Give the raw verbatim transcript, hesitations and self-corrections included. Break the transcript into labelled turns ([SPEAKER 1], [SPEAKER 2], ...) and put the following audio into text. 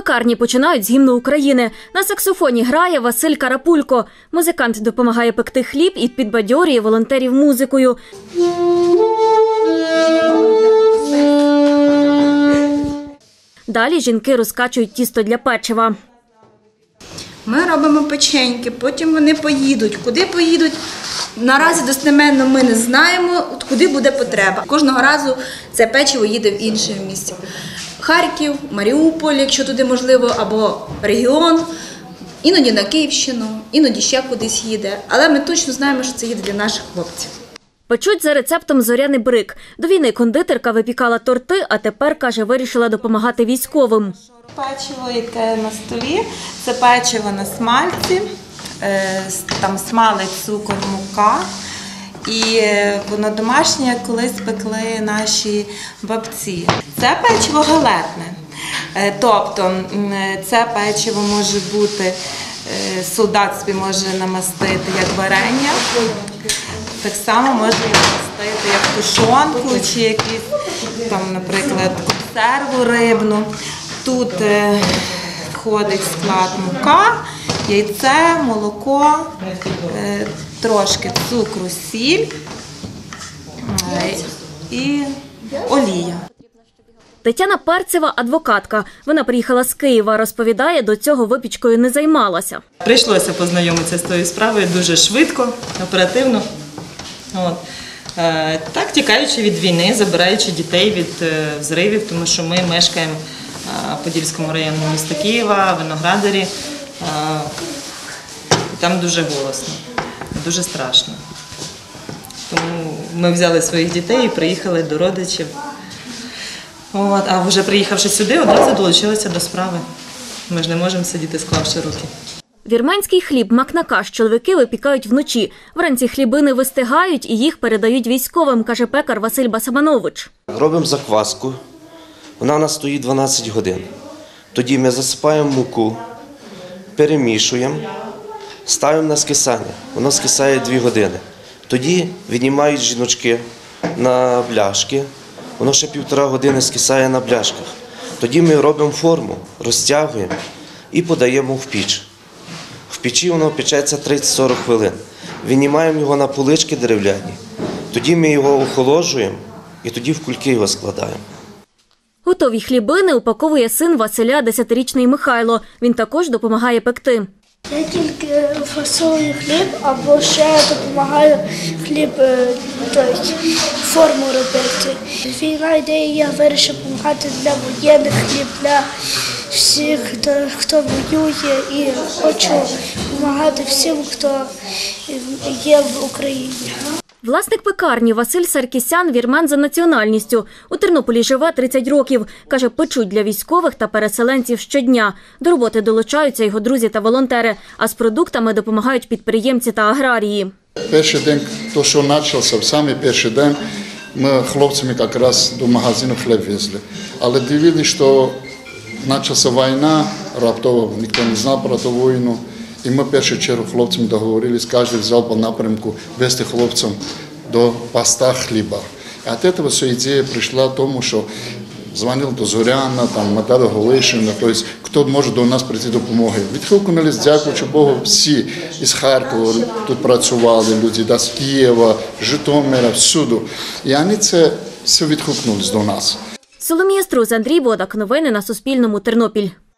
[SPEAKER 1] Пекарні починають з гімну України. На саксофоні грає Василь Карапулько. Музикант допомагає пекти хліб і підбадьорює волонтерів музикою. Далі жінки розкачують тісто для печива.
[SPEAKER 2] Ми робимо печеньки, потім вони поїдуть. Куди поїдуть? Наразі достеменно ми не знаємо, куди буде потреба. Кожного разу це печиво їде в інше місце. Харків, Маріуполь, якщо туди можливо, або регіон. Іноді на Київщину, іноді ще кудись їде. Але ми точно знаємо, що це їде для наших хлопців.
[SPEAKER 1] Печуть за рецептом Зоряни Брик. До війни кондитерка випікала торти, а тепер, каже, вирішила допомагати військовим.
[SPEAKER 3] Печиво, яке на столі, це печиво на смальці, там смалець, цукор, мука. І воно домашнє, колись пекли наші бабці. Це печиво галетне, тобто це печиво може бути, солдат собі може намастити як варення, так само може намастити як тушонку чи якісь, там, наприклад, консерву рибну. Тут входить в склад мука, яйце, молоко, трошки цукру, сіль і олія.
[SPEAKER 1] Тетяна Перцева – адвокатка. Вона приїхала з Києва, розповідає, до цього випічкою не займалася.
[SPEAKER 4] Прийшлося познайомитися з тою справою дуже швидко, оперативно. От. Так, тікаючи від війни, забираючи дітей від взривів, тому що ми мешкаємо в Подільському районі міста Києва, в Виноградарі. Там дуже голосно, дуже страшно. Тому ми взяли своїх дітей і приїхали до родичів. От, а вже приїхавши сюди, одразу долучилися до справи. Ми ж не можемо сидіти, склавши руки.
[SPEAKER 1] Вірменський хліб макнакаш чоловіки випікають вночі. Вранці хлібини вистигають і їх передають військовим, каже пекар Василь Басаманович.
[SPEAKER 5] Робимо закваску. Вона у нас стоїть дванадцять годин. Тоді ми засипаємо муку, перемішуємо, ставимо на скисання. Воно скисає дві години. Тоді віднімають жіночки на бляшки. Воно ще півтора години скисає на бляшках. Тоді ми робимо форму, розтягуємо і подаємо в піч. В печі воно печеться тридцять-сорок хвилин. Віднімаємо його на полички дерев'яні. Тоді ми його охолоджуємо і тоді в кульки його складаємо.
[SPEAKER 1] Готові хлібини упаковує син Василя, десятирічний Михайло. Він також допомагає пекти.
[SPEAKER 6] Я тільки фасую хліб, або ще допомагаю хліб, тобто форму робити. Війна йде, і я вирішив допомагати для воєнних хліб, для всіх, хто, хто воює, і хочу допомагати всім, хто є в Україні.
[SPEAKER 1] Власник пекарні Василь Саркісян – вірмен за національністю. У Тернополі живе тридцять років. Каже, печуть для військових та переселенців щодня. До роботи долучаються його друзі та волонтери, а з продуктами допомагають підприємці та аграрії.
[SPEAKER 7] Перший день, то, що почався, в самий перший день, ми хлопцями якраз до магазину хліб везли. Але дивилися, що почалася війна, раптово ніхто не знав про ту війну. І ми в першу чергу хлопцям договорились, кожен взяв по напрямку вести хлопцям до поста хліба. І від цього вся ідея прийшла в тому, що дзвонив до Зоряна, там, Матада Голишина, тобто хто може до нас прийти допомоги. Відгукнулись, дякуючи Богу, всі із Харкова тут працювали, люди з Києва, Житомира, всюди. І вони це все відгукнулись до нас.
[SPEAKER 1] Соломія Струз, Андрій Бодак. Новини на Суспільному. Тернопіль.